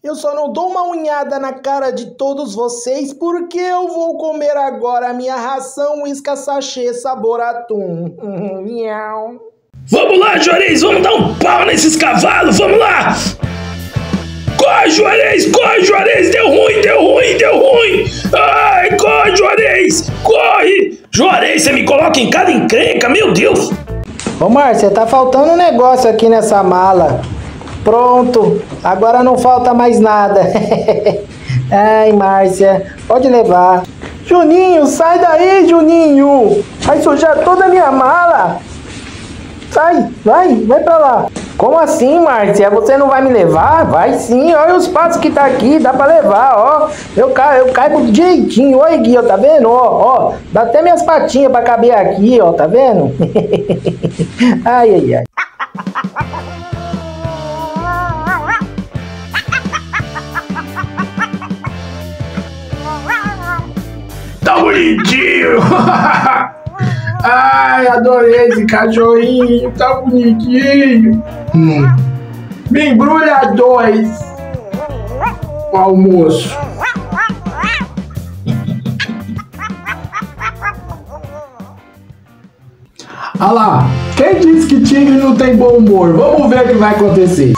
Eu só não dou uma unhada na cara de todos vocês porque eu vou comer agora a minha ração Whiskas Sachê sabor atum. Miau. Vamos lá, Juarez, vamos dar um pau nesses cavalos, vamos lá! Corre, Juarez, deu ruim! Ai, corre, Juarez, corre! Juarez, você me coloca em cada encrenca, meu Deus! Ô, Márcia, tá faltando um negócio aqui nessa mala. Pronto, agora não falta mais nada. Ai, Márcia, pode levar. Juninho, sai daí, Juninho! Vai sujar toda a minha mala! Sai, vai pra lá. Como assim, Márcia? Você não vai me levar? Vai sim, olha os passos que tá aqui, dá pra levar, ó. Eu caibo direitinho, olha aqui, ó, tá vendo? Ó, dá até minhas patinhas pra caber aqui, ó, tá vendo? Ai. Tá bonitinho! Ai, adorei esse cachorrinho, tá bonitinho. Me embrulha 2 o almoço. Olha lá, quem disse que tigre não tem bom humor? Vamos ver o que vai acontecer.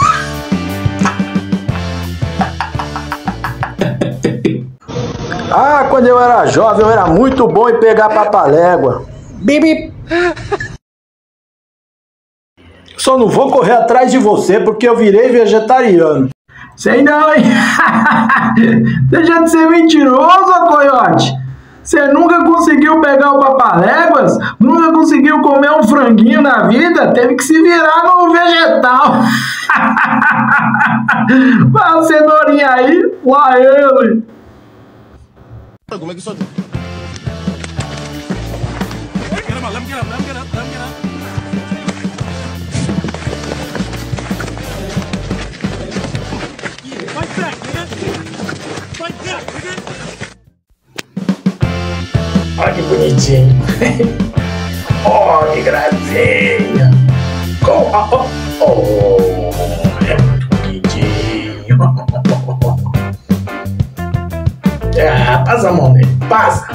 Ah, quando eu era jovem, eu era muito bom em pegar papalégua. Bibi. Só não vou correr atrás de você porque eu virei vegetariano. Sei não, hein? Deixa de ser mentiroso, coiote. Você nunca conseguiu pegar o papaléguas? Nunca conseguiu comer um franguinho na vida? Teve que se virar no vegetal. Vai a cenourinha aí, lá ele. Como é que só... Olha que bonitinho. Oh, que gracinha. É muito bonitinho. Passa a mão nele. Passa.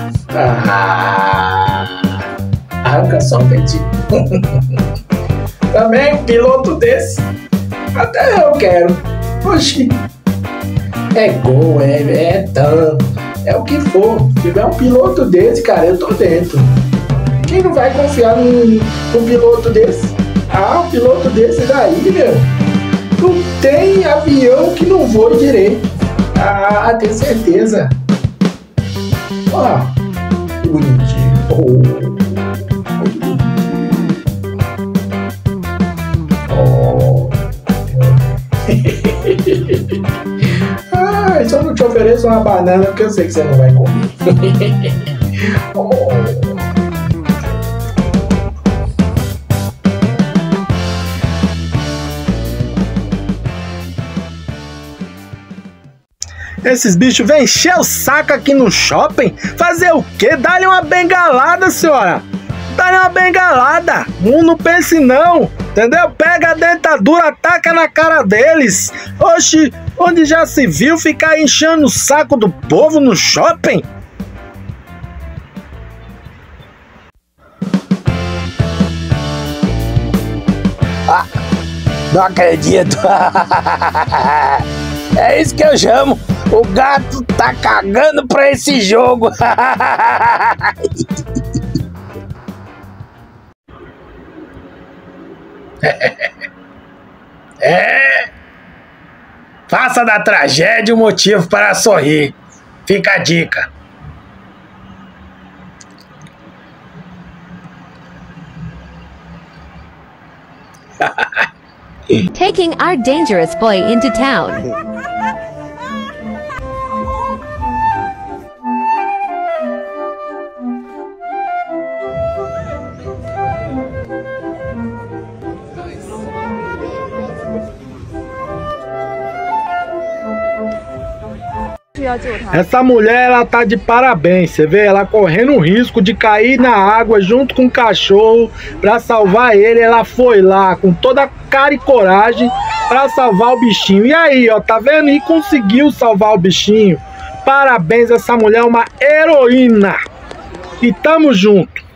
Arranca só um dentinho. Também um piloto desse. Até eu quero. Oxi. É gol, é tanto. É o que for. Se tiver um piloto desse, cara, eu tô dentro. Quem não vai confiar num piloto desse? Um piloto desse daí, meu. Não tem avião que não voe direito. Tenho certeza. Ó, que bonitinho. Muito bonitinho. Só não te ofereço uma banana porque eu sei que você não vai comer. Esses bichos vêm encher o saco aqui no shopping. Fazer o quê? Dá-lhe uma bengalada, senhora. Dá-lhe uma bengalada. Não pense não. Entendeu? Pega a dentadura, ataca na cara deles. Oxi, onde já se viu ficar enchendo o saco do povo no shopping? Não acredito. É isso que eu chamo. O gato tá cagando pra esse jogo. Faça da tragédia um motivo para sorrir. Fica a dica. Taking our dangerous boy into town. Essa mulher, ela tá de parabéns, você vê, ela correndo o risco de cair na água junto com o cachorro pra salvar ele. Ela foi lá com toda a cara e coragem pra salvar o bichinho. E aí, ó, tá vendo? E conseguiu salvar o bichinho. Parabéns, essa mulher é uma heroína. E tamo junto.